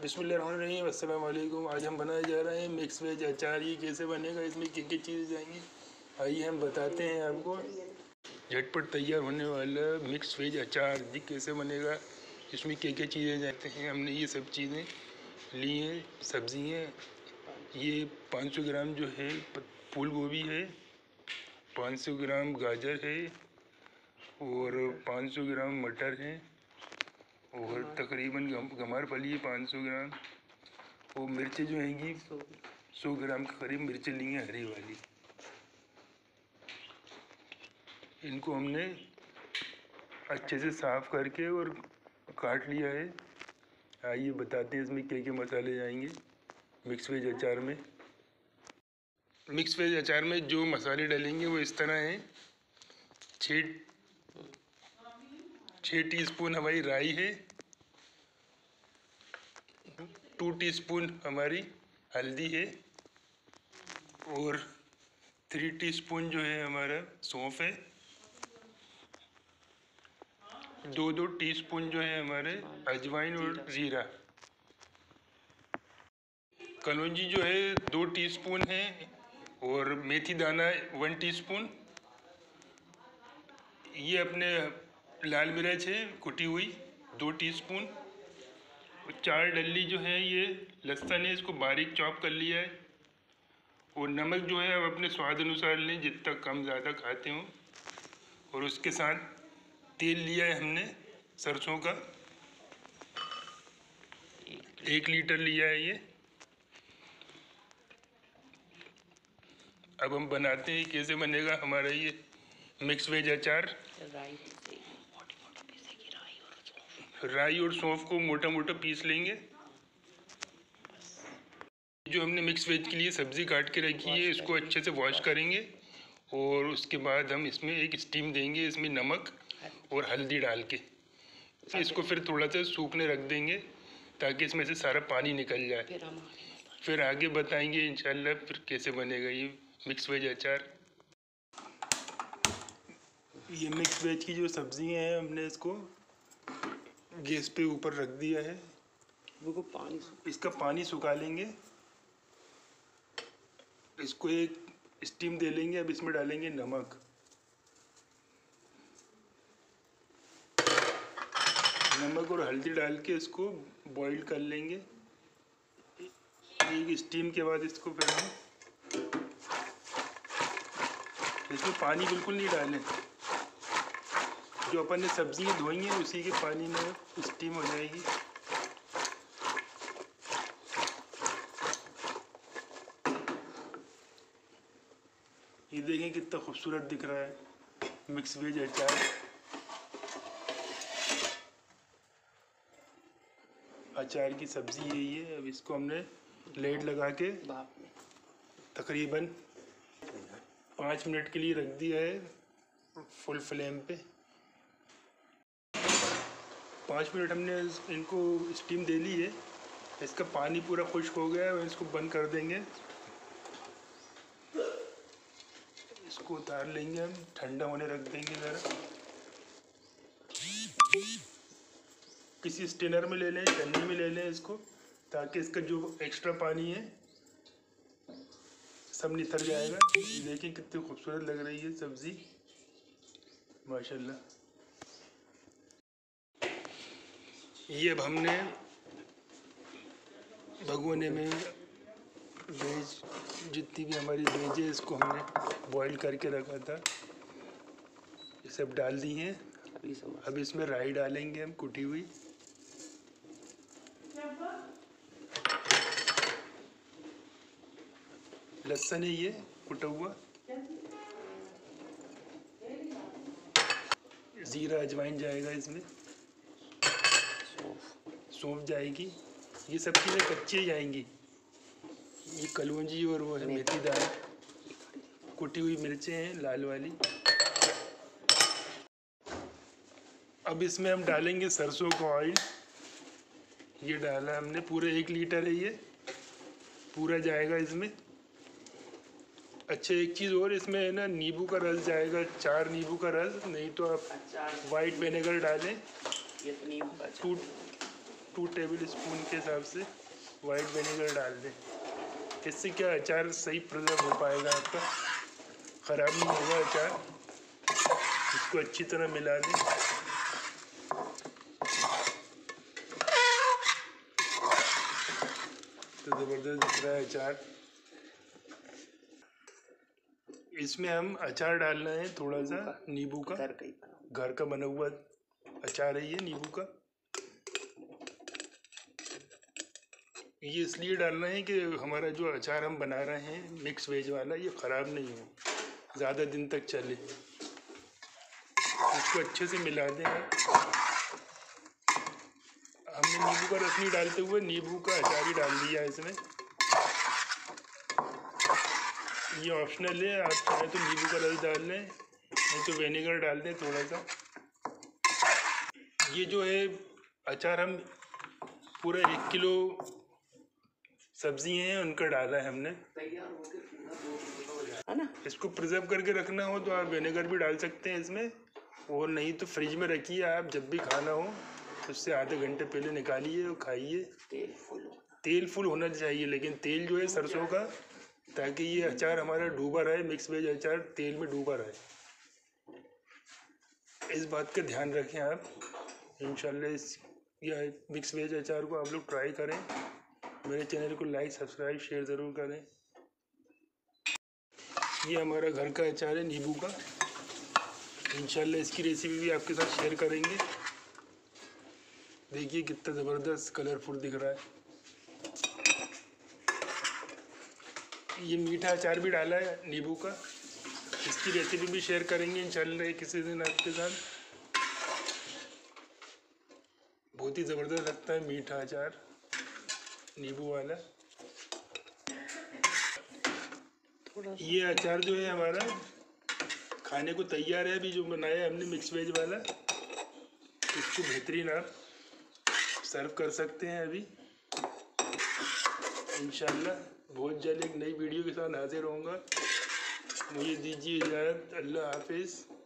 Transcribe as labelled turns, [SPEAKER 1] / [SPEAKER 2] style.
[SPEAKER 1] बिस्मिल्लाहिर्रहमानिर्रहीम। अस्सलाम वालेकुम। आज हम बनाए जा रहे हैं मिक्स वेज अचार। ये कैसे बनेगा, इसमें क्या क्या चीज़ें जाएंगी, आइए हम बताते हैं आपको। झटपट तैयार होने वाला मिक्स वेज अचार जी कैसे बनेगा, इसमें क्या क्या चीज़ें जाते हैं। हमने ये सब चीज़ें ली हैं। सब्जियाँ ये 500 ग्राम जो है फूल गोभी है, 500 ग्राम गाजर है और 500 ग्राम मटर है और तकरीबन गमार फली है 500 ग्राम। वो मिर्चें जो हैंगी 100 ग्राम के करीब मिर्चें ली हैं हरी वाली। इनको हमने अच्छे से साफ़ करके और काट लिया है। आइए बताते हैं इसमें क्या क्या मसाले जाएंगे मिक्स वेज अचार में। मिक्स वेज अचार में जो मसाले डालेंगे वो इस तरह हैं। 6 टीस्पून हमारी राई है, 2 टीस्पून हमारी हल्दी है और 3 टीस्पून जो है हमारा सौंफ है, 2 टीस्पून जो है हमारे अजवाइन और ज़ीरा। कलौंजी जो है 2 टीस्पून है और मेथी दाना 1 टीस्पून। ये अपने लाल मिर्च है कुटी हुई 2 टीस्पून। 4 डल्ली जो है ये लहसुन है, इसको बारीक चॉप कर लिया है। और नमक जो है आप अपने स्वाद अनुसार लें, जितना कम ज़्यादा खाते हो। और उसके साथ तेल लिया है हमने सरसों का 1 लीटर लिया है ये। अब हम बनाते हैं कैसे बनेगा हमारा ये मिक्स वेज अचार। राई और सौंफ को मोटा मोटा पीस लेंगे। जो हमने मिक्स वेज के लिए सब्ज़ी काट के रखी है इसको अच्छे से वॉश करेंगे और उसके बाद हम इसमें एक स्टीम देंगे, इसमें नमक और हल्दी डाल के। इसको फिर थोड़ा सा सूखने रख देंगे ताकि इसमें से सारा पानी निकल जाए। फिर आगे बताएंगे इंशाल्लाह फिर कैसे बनेगा ये मिक्स वेज अचार। ये मिक्स वेज की जो सब्जियां हैं हमने इसको गैस पे ऊपर रख दिया है। इसका पानी सुखा लेंगे, इसको एक स्टीम दे लेंगे। अब इसमें डालेंगे नमक, और हल्दी डाल के इसको बॉईल कर लेंगे। एक स्टीम के बाद इसको फिर हम इसमें पानी बिल्कुल नहीं डालें। जो अपन ने सब्जियां धोई हैं उसी के पानी में स्टीम हो जाएगी। ये देखें कितना खूबसूरत दिख रहा है मिक्स वेज अचार। अचार की सब्ज़ी यही है। अब इसको हमने लेड लगा के तकरीबन 5 मिनट के लिए रख दिया है फुल फ्लेम पे। 5 मिनट हमने इनको स्टीम दे ली है। इसका पानी पूरा खुश्क हो गया है और इसको बंद कर देंगे। इसको उतार लेंगे, हम ठंडा होने रख देंगे ज़रा। किसी स्टेनर में ले लें, छन्नी में ले लें इसको, ताकि इसका जो एक्स्ट्रा पानी है सब नितर जाएगा। देखिए कितनी खूबसूरत लग रही है सब्ज़ी माशाल्लाह। ये अब हमने भगोने में वेज जितनी भी हमारी वेज है इसको हमने बॉईल करके रखा था, ये सब डाल दी हैं। अब इसमें राई डालेंगे हम कुटी हुई, लहसुन है ये कुटा हुआ, ज़ीरा अजवाइन जाएगा इसमें, सौंफ जाएगी। ये सब चीज़ें कच्ची जाएंगी। ये कलौंजी और वो है मेथी दाना, कुटी हुई मिर्चें हैं लाल वाली। अब इसमें हम डालेंगे सरसों का ऑयल। ये डाला हमने पूरा 1 लीटर है, ये पूरा जाएगा इसमें। अच्छा एक चीज़ और, इसमें है ना नींबू का रस जाएगा, 4 नींबू का रस, नहीं तो आप वाइट विनेगर डालें। 2 टेबल स्पून के हिसाब से वाइट विनेगर डाल दें। इससे क्या अचार सही प्रिजर्व हो पाएगा, आपका ख़राब नहीं होगा अचार। इसको अच्छी तरह मिला दें। तो ज़बरदस्त दिख रहा है अचार। इसमें हम अचार डालना है थोड़ा सा नींबू का, घर का बना हुआ अचार है ये नींबू का। ये इसलिए डालना है कि हमारा जो अचार हम बना रहे हैं मिक्स वेज वाला, ये ख़राब नहीं हो, ज़्यादा दिन तक चले। इसको अच्छे से मिला दें आप। हमने नींबू का रस नहीं डालते हुए नींबू का अचार ही डाल दिया इसमें। ये ऑप्शनल है, आप चाहे तो नींबू का रस डाल लें, नहीं तो विनेगर डाल दें थोड़ा सा। ये जो है अचार हम पूरा 1 किलो सब्जी हैं उनका डाला है हमने, है ना। इसको प्रिजर्व करके रखना हो तो आप विनेगर भी डाल सकते हैं इसमें, और नहीं तो फ्रिज में रखिए। आप जब भी खाना हो उससे आधे घंटे पहले निकालिए और खाइए। तेल फुल होना चाहिए, लेकिन तेल जो है सरसों का, ताकि ये अचार हमारा डूबा रहे, मिक्स वेज अचार तेल में डूबा रहे। इस बात का ध्यान रखें आप। इंशाल्लाह इस या मिक्स वेज अचार को आप लोग ट्राई करें। मेरे चैनल को लाइक सब्सक्राइब शेयर ज़रूर करें। ये हमारा घर का अचार है नींबू का। इंशाल्लाह इसकी रेसिपी भी आपके साथ शेयर करेंगे। देखिए कितना ज़बरदस्त कलरफुल दिख रहा है। ये मीठा अचार भी डाला है नींबू का, इसकी रेसिपी भी शेयर करेंगे इंशाल्लाह किसी दिन आपके साथ। बहुत ही ज़बरदस्त लगता है मीठा अचार नींबू वाला। ये अचार जो है हमारा खाने को तैयार है। अभी जो बनाया हमने मिक्स वेज वाला, इसको बेहतरीन आप सर्व कर सकते हैं अभी। इंशाल्लाह बहुत जल्द एक नई वीडियो के साथ हाजिर होऊंगा। मुझे दीजिए इजाज़त। अल्लाह हाफिज़।